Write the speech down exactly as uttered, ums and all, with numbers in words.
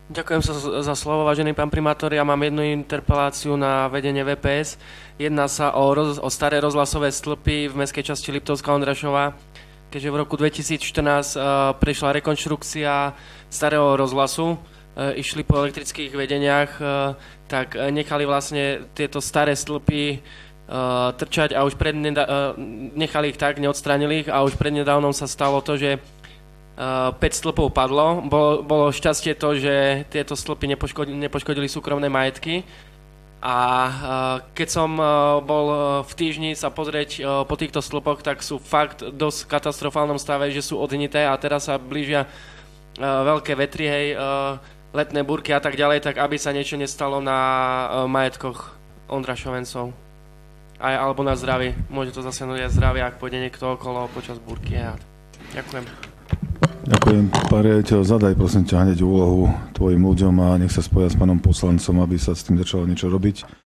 Ďakujem sa za slovo, vážený pán primátor. Ja mám jednu interpeláciu na vedenie vé pé es. Jedná sa o, roz, o staré rozhlasové stĺpy v mestskej časti Liptovská Ondrašova, keďže v roku dvetisícštrnásť uh, prešla rekonštrukcia starého rozhlasu, uh, išli po elektrických vedeniach, uh, tak uh, nechali vlastne tieto staré stĺpy uh, trčať a už predneda- uh, nechali ich tak, neodstranili ich a už prednedávnom sa stalo to, že Uh, päť stĺpov padlo. Bolo, bolo šťastie to, že tieto stĺpy nepoškodili, nepoškodili súkromné majetky. A uh, keď som uh, bol v týždni sa pozrieť uh, po týchto stĺpoch, tak sú fakt dosť v katastrofálnom stave, že sú odhnité a teraz sa blížia uh, veľké vetry, hej, uh, letné búrky a tak ďalej, tak aby sa niečo nestalo na uh, majetkoch Ondrašovencov. Aj, alebo na zdraví. Môže to zasiahnuť aj zdravie, ak pôjde niekto okolo počas búrky. Ja. Ďakujem. Ďakujem, pán riaditeľ, zadaj prosím ťa hneď úlohu tvojim ľuďom a nech sa spoja s pánom poslancom, aby sa s tým začalo niečo robiť.